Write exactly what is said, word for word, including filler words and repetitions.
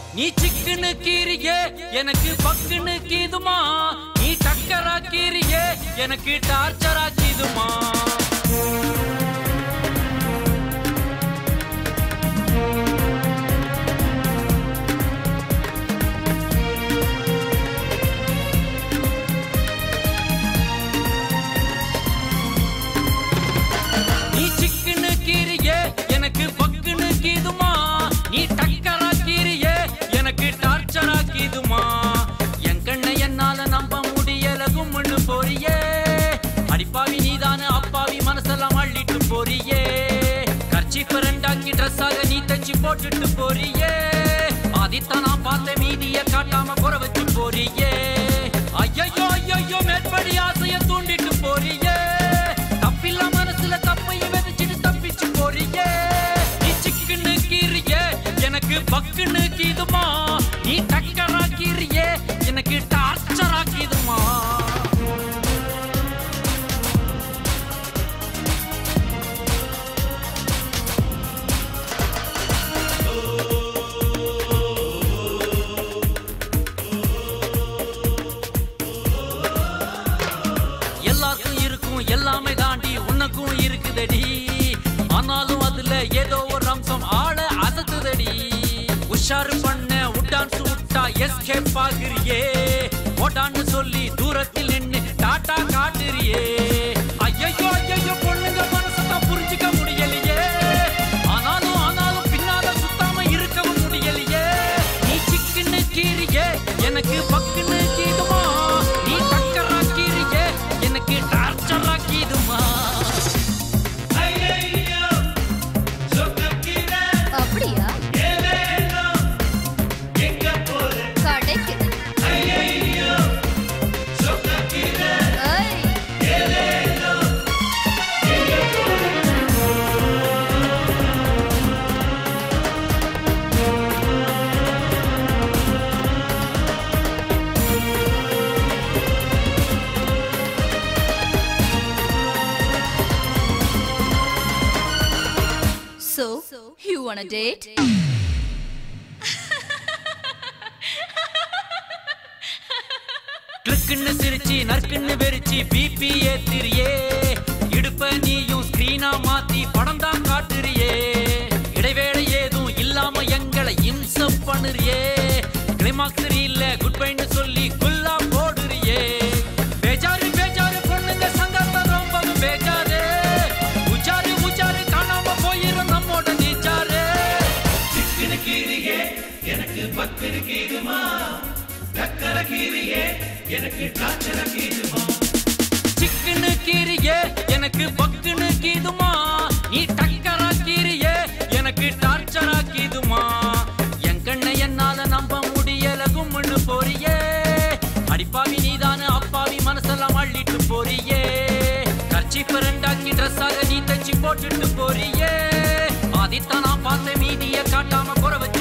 நீ சிக்குன்னு கீரியே எனக்கு பக்குன்னு கீதுமா நீ டக்கரா கீரியே எனக்கு டார்ச்சரா கீதுமா நீ சிக்குன்னு கீரியே எனக்கு பக்குன்னு கீதுமா நீ டக்கரா கீரியே எனக்கு டார்ச்சரா கீதுமா என் கண்ணை என்னால நம்ப முடியல கும்முன்னு போறியே அடிப்பாவி நீதான அப்பாவி மனசெல்லாம் அள்ளிட்டு போறியே கர்ச்சீஃப் ரெண்டாக்கி ட்ரெஸ்ஸாக நீ தச்சு போட்டுட்டு போறியே ஆதித்தான் நான் பார்த்த மீதிய காட்டாம குறை வச்சு போறியே ஐயோ ஐயோ மேற்படி ஆசைய தூண்டிட்டு போறியே தப்பில்லா மனசுல தப்பையும் விதைச்சிட்டு தப்பிச்சு போறியே நீ சிக்குன்னு கீரியே எனக்கு பக்குன்னு கீதுமா நீ டக்கரா கீரியே எனக்கு டார்ச்சரா கீதுமா எல்லாருக்கும் இருக்கும் எல்லாமே தாண்டி உனக்கும் இருக்குதடி ஆனாலும் அதுல ஏதோ ஒரு அம்சம் ஆள அசத்துதடி உஷாரு பண்ண உட்டான்சு விட்டா எஸ்கேப் ஆகிறியே ஓட்டான்னு சொல்லி தூரத்தில் நின்னு டாட்டா காட்டுறியே ஐயோ ஐயோ பொண்ணுங்க மனசத்தான் புரிஞ்சுக்க முடியலையே ஆனாலும் ஆனாலும் பின்னால சுத்தாம இருக்கவும் முடியலையே நீ சிக்குன்னு கீரியே எனக்கு பக்குன்னு கீதுமா நீ டக்கரா கீரியே எனக்கு டார்ச்சரா கீதுமா அப்படியா கடைக்கு So, you want a date? கிளிக்குன்னு சிரிச்சி நற்குன்னு வெறிச்சி பிபி ஏத்திரியே இடுப்ப நீயும் ஸ்கிரீனா மாத்தி படம் தான் காட்டுறியே இடைவேளை ஏதும் இல்லாம எங்களை இம்சம் பண்ணுறியே கிளைமாக்ஸ் இல்ல குட் பைன்னு சொல்லி குல்லா போடுறியே பேஜாரு பேஜாரு பொண்ணுங்க சங்கத்தை ரொம்ப பேஜாரு உச்சாரு உச்சாரு காணாம போயிரும் நம்மோட நீச்சாரு சிக்குன்னு கீரியே எனக்கு பக்குன்னு கீதுமா டக்கர கீரியே எனக்கு டார்ச்சரா கீதுமா சிக்குன்னு கீரியே எனக்கு பக்குன்னு கீதுமா நீ டக்கரா கீரியே எனக்கு டார்ச்சரா கீதுமா என் கண்ணை என்னால நம்ப முடியல கும்முன்னு போறியே அடிப்பாவி நீதான அப்பாவி மனசெல்லாம் அள்ளிட்டு போறியே கர்ச்சீஃப் ரெண்டாக்கி ட்ரெஸ்ஸாக நீ தச்சு போட்டுட்டு போறியே ஆதித்தான் நான் பார்த்த மீதிய காட்டாம குறை வச்சு